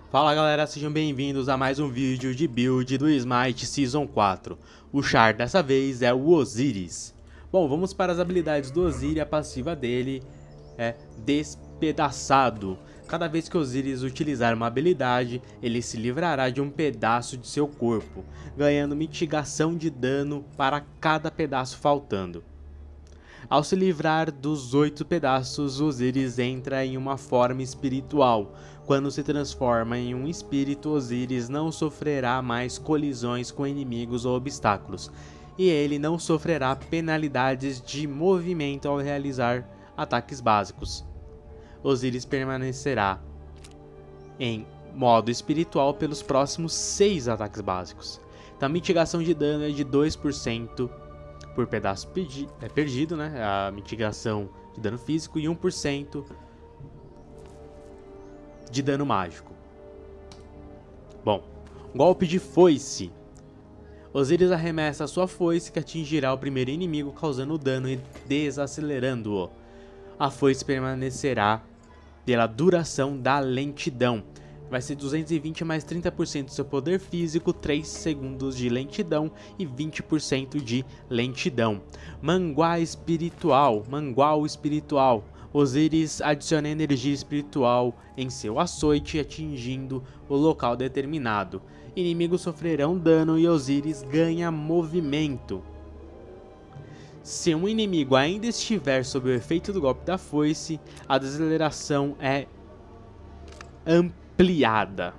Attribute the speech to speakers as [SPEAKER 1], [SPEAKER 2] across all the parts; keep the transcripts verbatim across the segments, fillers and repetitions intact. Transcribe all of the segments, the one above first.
[SPEAKER 1] Fala galera, sejam bem-vindos a mais um vídeo de build do Smite Season quatro. O char dessa vez é o Osiris. Bom, vamos para as habilidades do Osiris. A passiva dele é Despedaçado. Cada vez que Osiris utilizar uma habilidade, ele se livrará de um pedaço de seu corpo, ganhando mitigação de dano para cada pedaço faltando. Ao se livrar dos oito pedaços, Osiris entra em uma forma espiritual. Quando se transforma em um espírito, Osiris não sofrerá mais colisões com inimigos ou obstáculos, e ele não sofrerá penalidades de movimento ao realizar ataques básicos. Osiris permanecerá em modo espiritual pelos próximos seis ataques básicos. Então a mitigação de dano é de dois por cento por pedaço perdi é perdido, né? A mitigação de dano físico, e um por cento de dano mágico. Bom, golpe de foice. Osiris arremessa sua foice, que atingirá o primeiro inimigo, causando dano e desacelerando-o. A foice permanecerá pela duração da lentidão. Vai ser duzentos e vinte mais trinta por cento do seu poder físico, três segundos de lentidão e vinte por cento de lentidão. Manguá espiritual, mangual espiritual. Osiris adiciona energia espiritual em seu açoite, atingindo o local determinado. Inimigos sofrerão dano e Osiris ganha movimento. Se um inimigo ainda estiver sob o efeito do golpe da foice, a desaceleração é ampliada.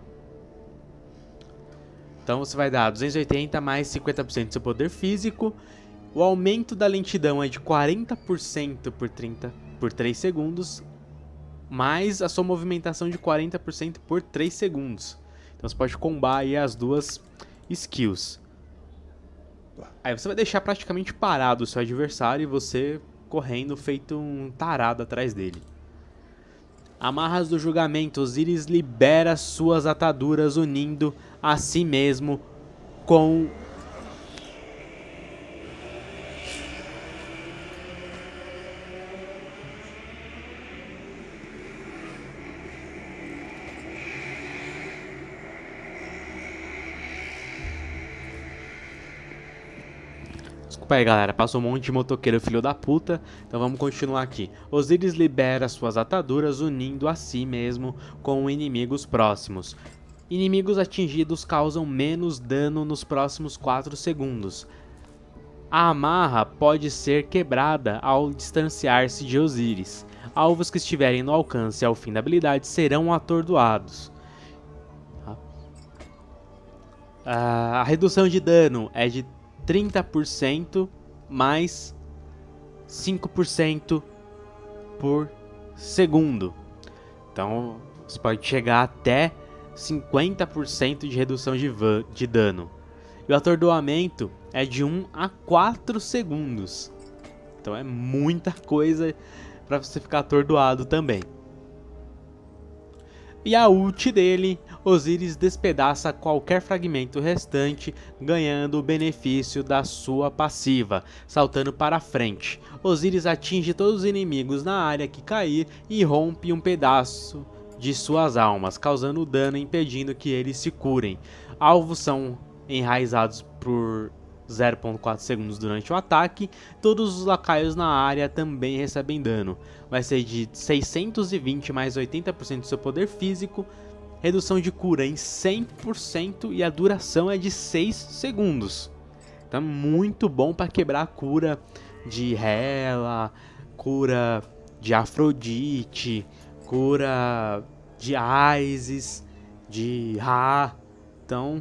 [SPEAKER 1] Então você vai dar duzentos e oitenta mais cinquenta por cento do seu poder físico. O aumento da lentidão é de quarenta por cento por, trinta, por três segundos, mais a sua movimentação de quarenta por cento por três segundos. Então você pode combar aí as duas skills. Aí você vai deixar praticamente parado o seu adversário e você correndo feito um tarado atrás dele. Amarras do julgamento. Osiris libera suas ataduras, unindo a si mesmo com Desculpa aí galera, passou um monte de motoqueiro filho da puta, então vamos continuar aqui. Osiris libera suas ataduras, unindo a si mesmo com inimigos próximos. Inimigos atingidos causam menos dano nos próximos quatro segundos. A amarra pode ser quebrada ao distanciar-se de Osiris. Alvos que estiverem no alcance ao fim da habilidade serão atordoados. A redução de dano é de trinta por cento mais cinco por cento por segundo. Então você pode chegar até cinquenta por cento de redução de, de dano. E o atordoamento é de um a quatro segundos. Então é muita coisa para você ficar atordoado também. E a ult dele, Osiris despedaça qualquer fragmento restante, ganhando o benefício da sua passiva, saltando para frente. Osiris atinge todos os inimigos na área que cair e rompe um pedaço de suas almas, causando dano e impedindo que eles se curem. Alvos são enraizados por zero ponto quatro segundos durante o ataque. Todos os lacaios na área também recebem dano. Vai ser de seiscentos e vinte mais oitenta por cento do seu poder físico. Redução de cura em cem por cento e a duração é de seis segundos. Então muito bom para quebrar a cura de Hela, cura de Afrodite, cura de Isis, de Ra. Então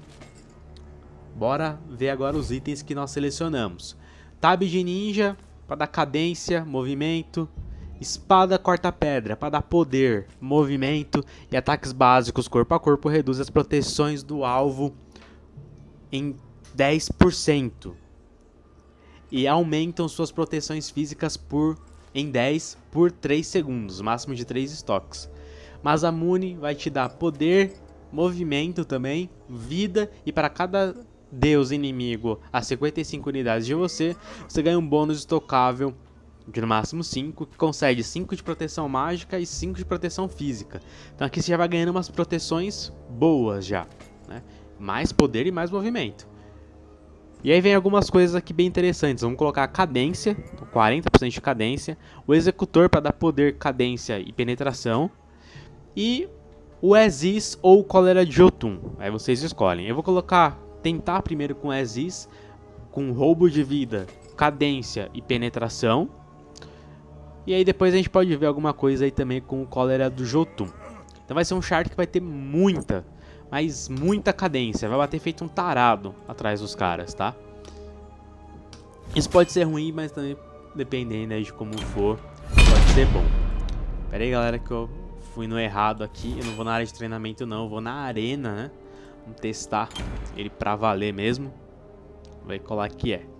[SPEAKER 1] bora ver agora os itens que nós selecionamos. Tab de ninja para dar cadência, movimento. Espada corta-pedra para dar poder, movimento e ataques básicos corpo a corpo. Reduz as proteções do alvo em dez por cento. E aumentam suas proteções físicas por, em dez por três segundos, máximo de três estoques. Masamune vai te dar poder, movimento também, vida, e para cada deus inimigo a cinquenta e cinco unidades de você, você ganha um bônus estocável de no máximo cinco, que concede cinco de proteção mágica e cinco de proteção física. Então aqui você já vai ganhando umas proteções boas já, né? Mais poder e mais movimento. E aí vem algumas coisas aqui bem interessantes. Vamos colocar a cadência, quarenta por cento de cadência, o executor para dar poder, cadência e penetração, e o Aziz ou o Cólera de Jotun. Aí vocês escolhem. Eu vou colocar, tentar primeiro com o Aziz, com roubo de vida, cadência e penetração. E aí depois a gente pode ver alguma coisa aí também com o Cólera do Jotun. Então vai ser um chart que vai ter muita, mas muita cadência. Vai bater feito um tarado atrás dos caras, tá? Isso pode ser ruim, mas também dependendo aí de como for, pode ser bom. Pera aí, galera, que eu fui no errado aqui. Eu não vou na área de treinamento não, eu vou na arena, né? Vamos testar ele pra valer mesmo. Vai colar que é.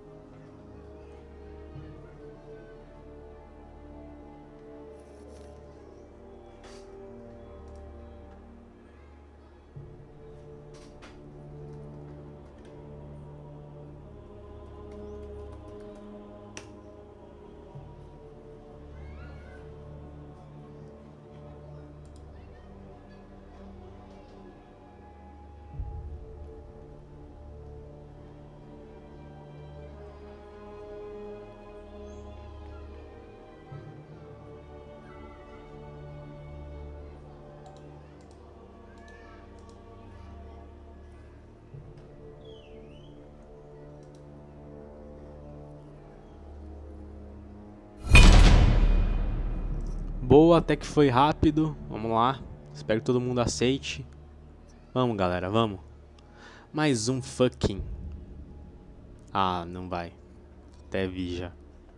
[SPEAKER 1] Boa, até que foi rápido. Vamos lá. Espero que todo mundo aceite. Vamos, galera, vamos. Mais um fucking. Ah, não vai. Até vi já.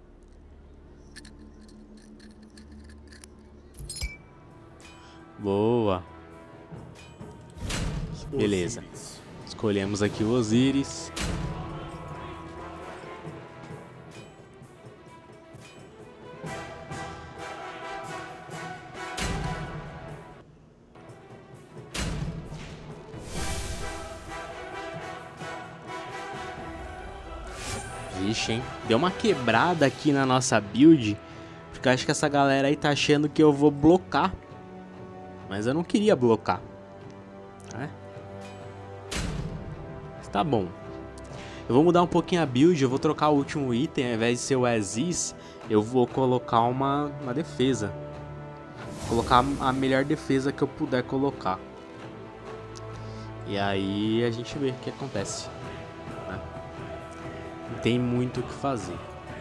[SPEAKER 1] Boa. Beleza. Escolhemos aqui o Osiris. Vixe, hein? Deu uma quebrada aqui na nossa build, porque eu acho que essa galera aí tá achando que eu vou blocar. Mas eu não queria blocar, né? Mas tá bom. Eu vou mudar um pouquinho a build, eu vou trocar o último item. Ao invés de ser o Aziz, eu vou colocar uma, uma defesa. Vou colocar a melhor defesa que eu puder colocar. E aí a gente vê o que acontece. Não tem muito o que fazer.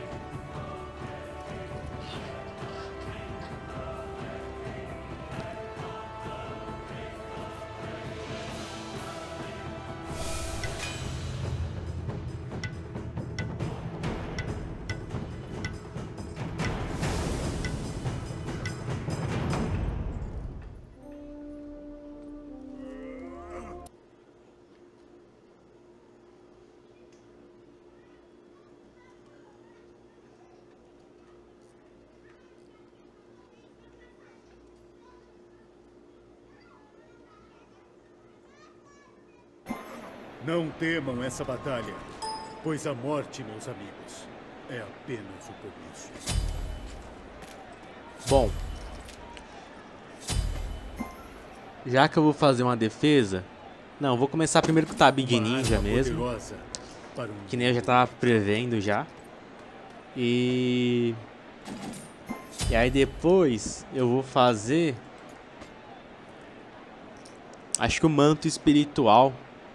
[SPEAKER 2] Não temam essa batalha, pois a morte, meus amigos, é apenas o começo.
[SPEAKER 1] Bom, já que eu vou fazer uma defesa, não, vou começar primeiro com o Tab de Ninja mesmo, que nem eu já tava prevendo já. E e aí depois eu vou fazer, acho que o Manto Espiritual.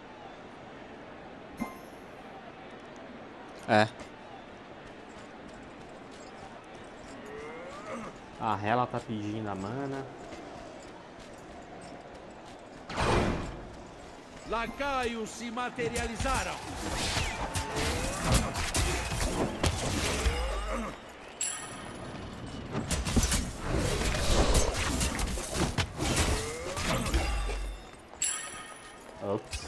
[SPEAKER 1] É. A Hela tá pedindo a mana.
[SPEAKER 3] Lacaios se materializaram.
[SPEAKER 1] Ops.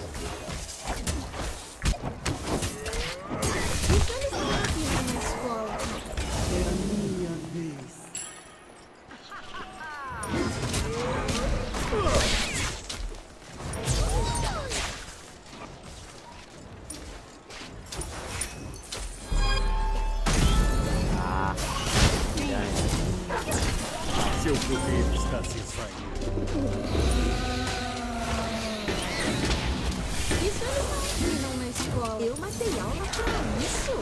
[SPEAKER 4] dei aula pra isso.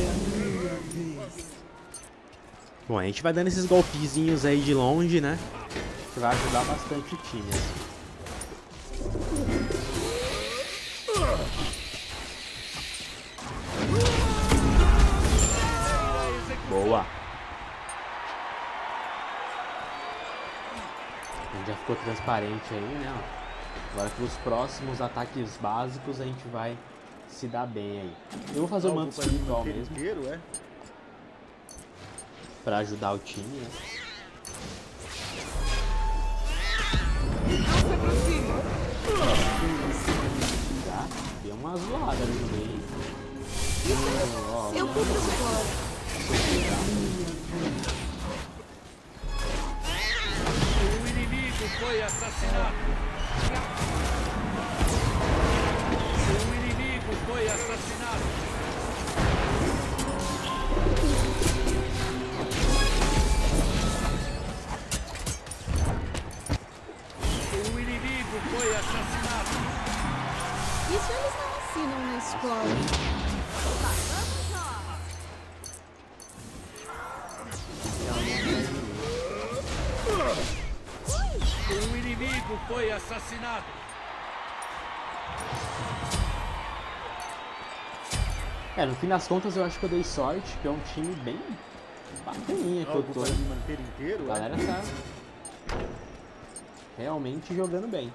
[SPEAKER 1] Bom, a gente vai dando esses golpezinhos aí de longe, né? Que vai ajudar bastante o time. Assim. Boa! A gente já ficou transparente aí, né? Agora que os próximos ataques básicos a gente vai se dar bem aí. Eu vou fazer o manto espiritual mesmo.
[SPEAKER 2] Inteiro, é?
[SPEAKER 1] Pra ajudar o time, né? Tá? Deu uma zoada ali no meio. Oh,
[SPEAKER 4] Eu fui pro fora.
[SPEAKER 3] O inimigo foi assassinado. O inimigo foi assassinado. O inimigo foi assassinado.
[SPEAKER 4] Isso eles não ensinam na escola.
[SPEAKER 3] O inimigo foi assassinado.
[SPEAKER 1] É, no fim das contas eu acho que eu dei sorte, que é um time bem bacaninha que eu
[SPEAKER 2] Algo
[SPEAKER 1] tô.
[SPEAKER 2] para me manter inteiro,
[SPEAKER 1] A
[SPEAKER 2] é?
[SPEAKER 1] galera tá realmente jogando bem.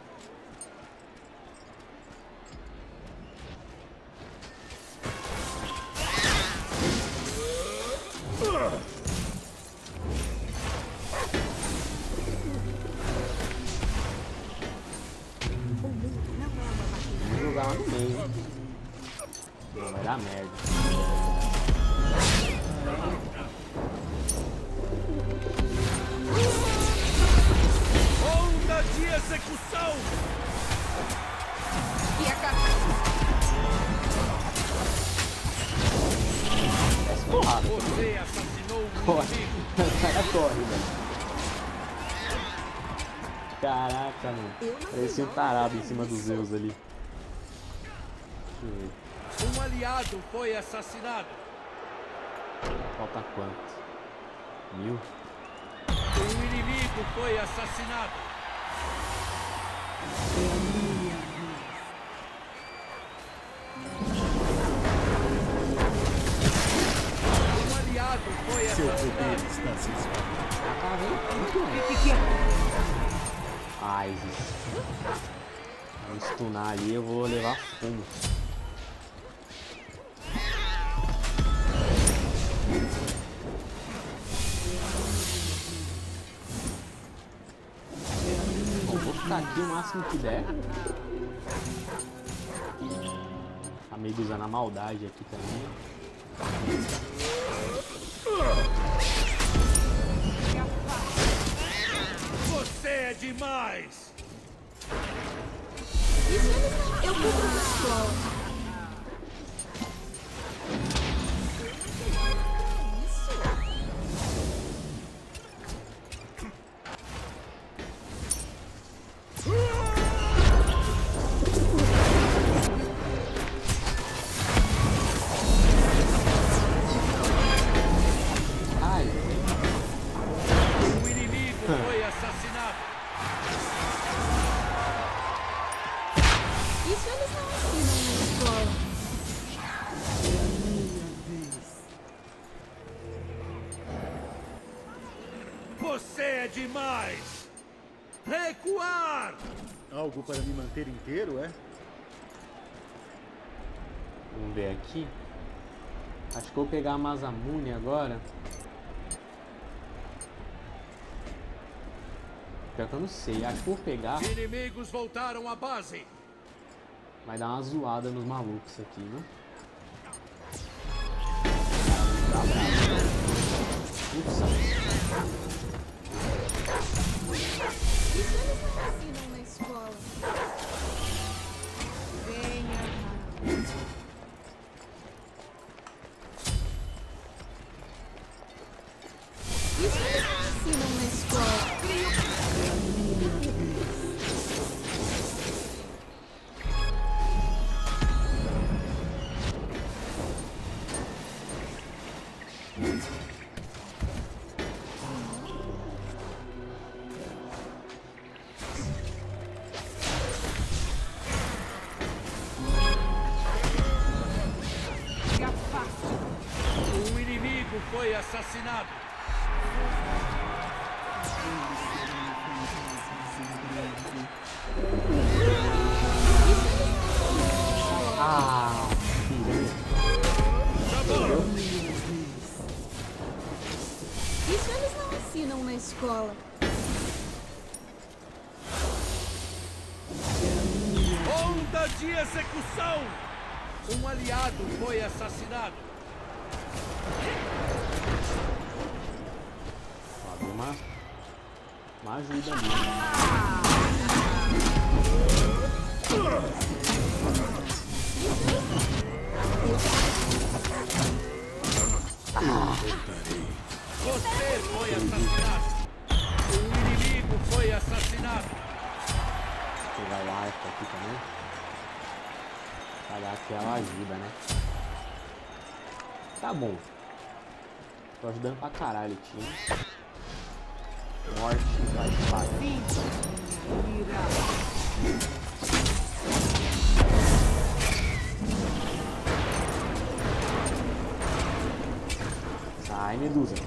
[SPEAKER 1] Vamos jogar lá no meio. Não vai dar merda.
[SPEAKER 3] Onda de execução.
[SPEAKER 4] E a carta?
[SPEAKER 1] Desce porrada.
[SPEAKER 3] Você assassinou o
[SPEAKER 1] Corre.
[SPEAKER 3] inimigo.
[SPEAKER 1] O cara corre, velho. Caraca, mano. Parecia um tarado em cima dos Zeus ali. Deixa eu ver.
[SPEAKER 3] Um aliado foi assassinado.
[SPEAKER 1] Falta quanto? Mil?
[SPEAKER 3] O inimigo foi assassinado. Um aliado foi
[SPEAKER 2] Seu
[SPEAKER 3] assassinado.
[SPEAKER 2] poder está se espalhando.
[SPEAKER 1] Ah, vem. Muito bem. Ai, gente. Vou stunar ali, eu vou levar fumo. Bom, vou ficar aqui o máximo que der. Tá meio usando a maldade aqui também.
[SPEAKER 3] Você é demais.
[SPEAKER 4] Isso eles não... Eu fui pro escola.
[SPEAKER 1] Ai,
[SPEAKER 3] O inimigo foi assassinado.
[SPEAKER 4] Isso eles não ensinam na escola.
[SPEAKER 3] Você é demais. Recuar.
[SPEAKER 2] Algo para me manter inteiro, é?
[SPEAKER 1] vamos ver aqui. Acho que eu vou pegar a Masamune agora. Pior que eu não sei. Acho que eu vou pegar.
[SPEAKER 3] Inimigos voltaram à base.
[SPEAKER 1] Vai dar uma zoada nos malucos aqui, né? Ufa.
[SPEAKER 4] Isso eles não ensinam na escola. Venha. Isso eles não ensinam na escola.
[SPEAKER 3] assassinado.
[SPEAKER 1] Ah,
[SPEAKER 4] Isso eles não ensinam na escola.
[SPEAKER 3] Onda de execução! Um aliado foi assassinado.
[SPEAKER 1] Sabe, uma, uma ajuda ali.
[SPEAKER 3] Você foi assassinado. Um inimigo foi assassinado.
[SPEAKER 1] Vou pegar o arco aqui também. Pra dar aquela ajuda, né? Tá bom. Tô ajudando pra caralho o time. Morte vai espada. Sai, Medusa.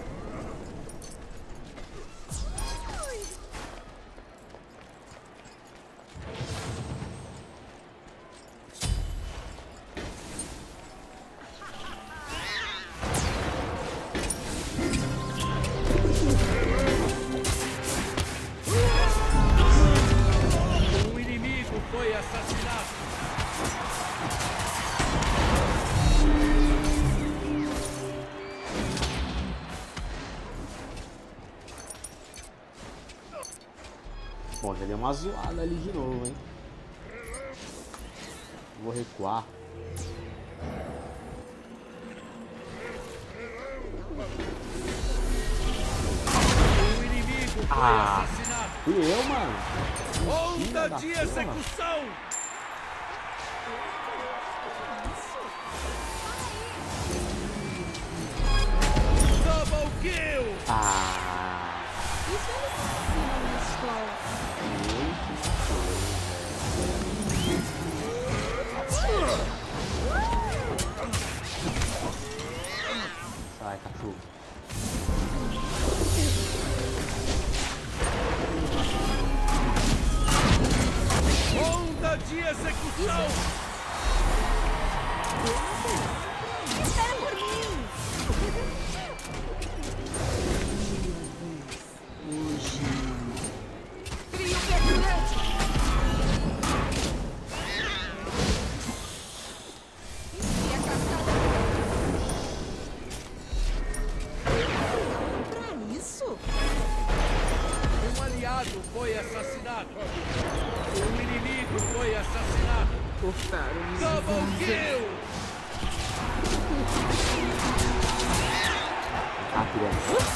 [SPEAKER 3] Um inimigo foi assassinado.
[SPEAKER 1] Bom, já deu uma zoada ali de novo, hein? Vou recuar.
[SPEAKER 3] Um inimigo foi
[SPEAKER 1] Ah.
[SPEAKER 3] assassinado.
[SPEAKER 1] Fui eu, mano.
[SPEAKER 3] Onda
[SPEAKER 1] da
[SPEAKER 3] de
[SPEAKER 1] porra.
[SPEAKER 3] execução! Double kill!
[SPEAKER 1] Ah.
[SPEAKER 4] Isso eles não ensinam na escola.
[SPEAKER 1] Sai, cachorro.
[SPEAKER 3] Onda de execução!
[SPEAKER 4] Espera por mim! Trio perfurante! E a cascada... Pra isso?
[SPEAKER 3] Um aliado foi assassinado. Um inimigo foi assassinado. Double kill!
[SPEAKER 1] Ah, criança.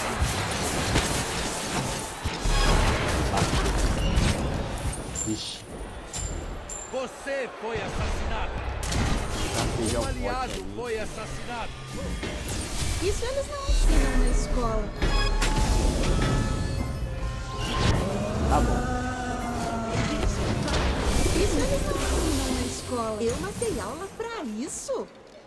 [SPEAKER 1] Vixe.
[SPEAKER 3] Você foi assassinado.
[SPEAKER 1] Já peguei
[SPEAKER 3] Um
[SPEAKER 1] o forte
[SPEAKER 3] aliado
[SPEAKER 1] ali.
[SPEAKER 3] foi assassinado.
[SPEAKER 4] Isso eles não ensinam na escola.
[SPEAKER 1] Tá bom.
[SPEAKER 4] Isso eles não ensinam na escola. Eu matei aula pra isso?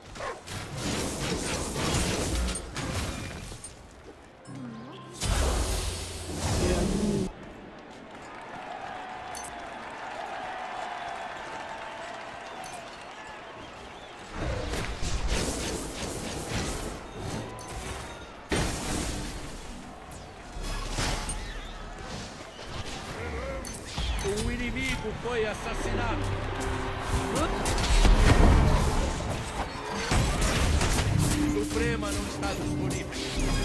[SPEAKER 3] Um inimigo foi assassinado. Suprema não está disponível.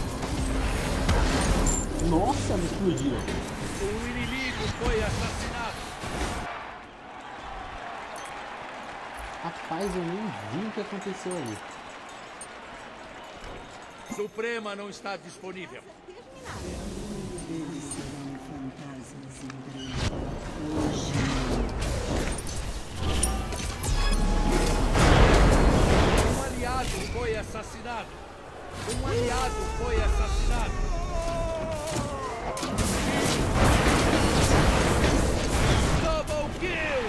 [SPEAKER 1] Nossa, me explodiu.
[SPEAKER 3] Um inimigo foi assassinado.
[SPEAKER 1] Rapaz, eu nem vi o que aconteceu ali.
[SPEAKER 3] Suprema não está disponível. Um aliado foi assassinado. Um aliado foi assassinado. Double kill!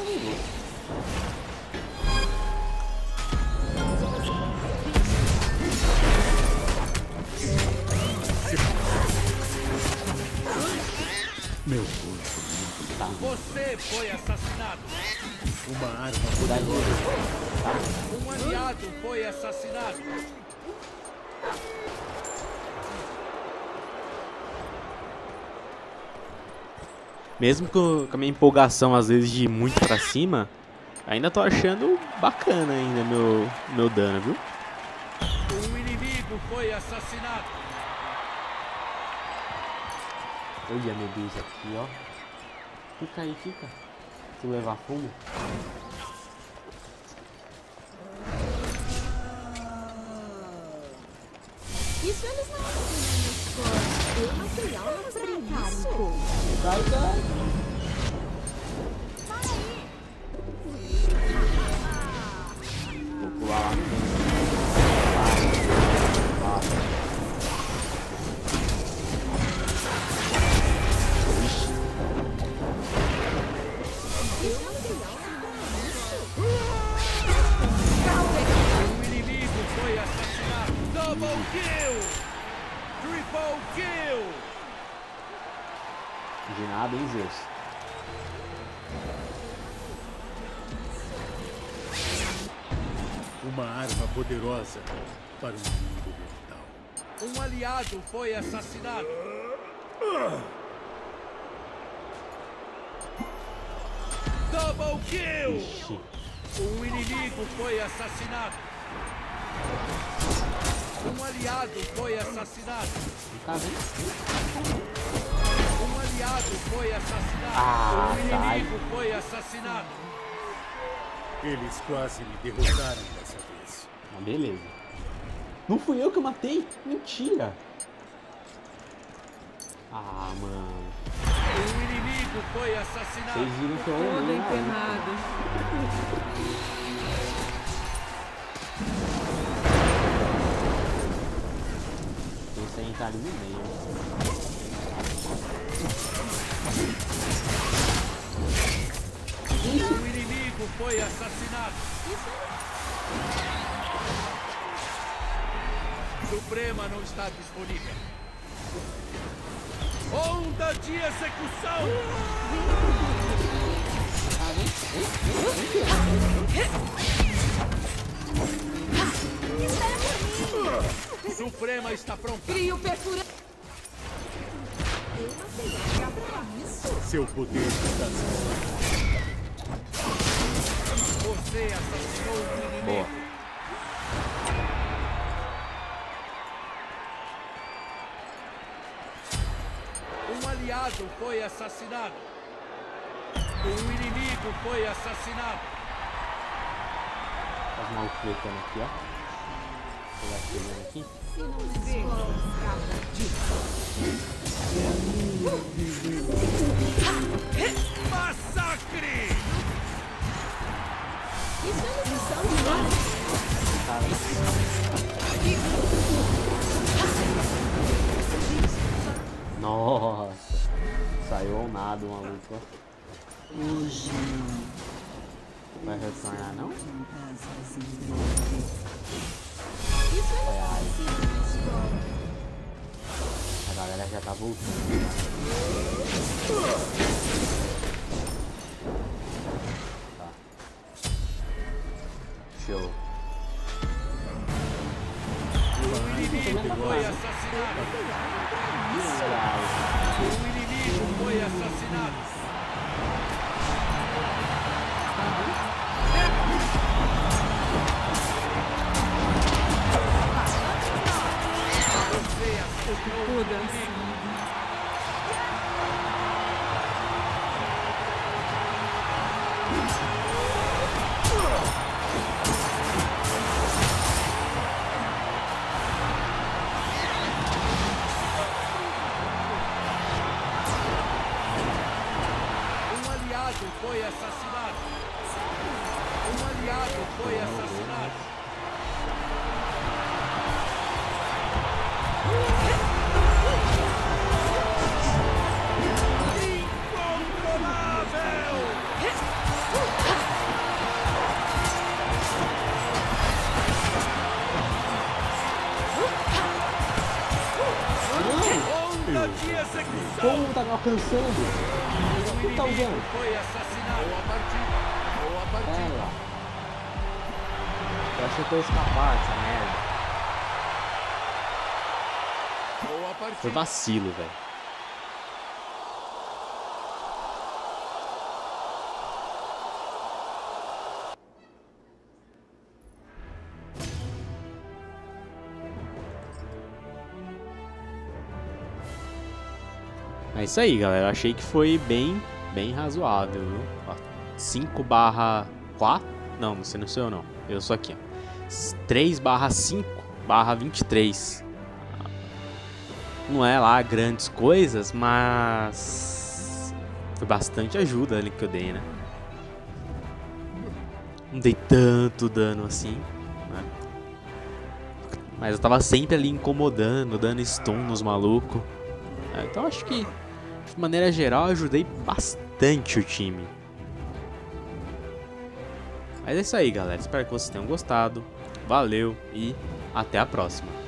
[SPEAKER 2] Meu corpo.
[SPEAKER 1] Tá.
[SPEAKER 3] Você foi assassinado.
[SPEAKER 2] Uma arma
[SPEAKER 1] Cuidado. Tá.
[SPEAKER 3] Um aliado foi assassinado.
[SPEAKER 1] Mesmo com com a minha empolgação às vezes de ir muito pra cima, ainda tô achando bacana ainda meu, meu dano, viu?
[SPEAKER 3] Um inimigo foi assassinado.
[SPEAKER 1] Olha a medusa aqui, ó. Fica aí, fica. Se levar fumo.
[SPEAKER 4] Isso eles não ensinam na escola. Eu não sei aula pra brincar um pouco.
[SPEAKER 1] Vai, vai. Vou pular lá no meio. Vai.
[SPEAKER 4] Eu não sei aula pra isso.
[SPEAKER 3] Um inimigo foi assassinado. Double kill! Triple kill!
[SPEAKER 1] De nada, hein, Zeus?
[SPEAKER 2] Uma arma poderosa para um mundo mortal.
[SPEAKER 3] Um aliado foi assassinado. Double kill!
[SPEAKER 1] Ixi.
[SPEAKER 3] Um inimigo foi assassinado. Um aliado foi assassinado.
[SPEAKER 1] Não tá vendo?
[SPEAKER 3] Um aliado foi assassinado.
[SPEAKER 1] Ah,
[SPEAKER 3] um
[SPEAKER 1] sai.
[SPEAKER 3] inimigo foi assassinado.
[SPEAKER 2] Eles quase me derrotaram dessa vez.
[SPEAKER 1] Ah, beleza. Não fui eu que eu matei? Mentira. Ah, mano.
[SPEAKER 3] Um inimigo foi assassinado.
[SPEAKER 1] Vocês viram que eu
[SPEAKER 5] Toda
[SPEAKER 1] olhei na luta.
[SPEAKER 5] empenada.
[SPEAKER 1] Pensei em entrar ali no meio.
[SPEAKER 3] Um inimigo foi assassinado. Suprema não está disponível. Onda de execução! Suprema está pronta.
[SPEAKER 5] Crio perfurante.
[SPEAKER 4] Eu não sei aula pra isso.
[SPEAKER 2] Seu poder está se
[SPEAKER 3] Você assassinou o inimigo.
[SPEAKER 1] Boa.
[SPEAKER 3] Um aliado foi assassinado. Um inimigo foi assassinado.
[SPEAKER 1] Os malucos clicando aqui, ó. Vou pegar esse pegando aqui.
[SPEAKER 4] Se não na escola,
[SPEAKER 3] Massacre!
[SPEAKER 4] isso eles não são de nada.
[SPEAKER 1] Nossa. Saiu ao nada o maluco, ó. Vai retornar, não?
[SPEAKER 4] Isso eles não ensinam na escola.
[SPEAKER 1] A galera já tá voltando. Tá. Show.
[SPEAKER 3] Um inimigo foi assassinado. Um inimigo foi assassinado. Você assassinou o inimigo. Um aliado foi assassinado. Um aliado foi assassinado. Incontrolável!
[SPEAKER 1] alcançando. O que tá usando?
[SPEAKER 3] Foi assassinado. Boa partida. Boa partida.
[SPEAKER 1] É lá. Eu achei que eu ia escapar dessa merda.
[SPEAKER 3] Boa partida.
[SPEAKER 1] Foi vacilo, velho. É isso aí, galera. Eu achei que foi bem, bem razoável, viu? cinco barra quatro. Não, você não sou eu, não. Eu sou aqui, ó. três barra cinco barra vinte e três. Não é lá grandes coisas, mas foi bastante ajuda ali que eu dei, né? Não dei tanto dano assim, né? Mas eu tava sempre ali incomodando, dando stun nos malucos. Então acho que, de maneira geral, eu ajudei bastante o time. Mas é isso aí, galera. Espero que vocês tenham gostado. Valeu e até a próxima.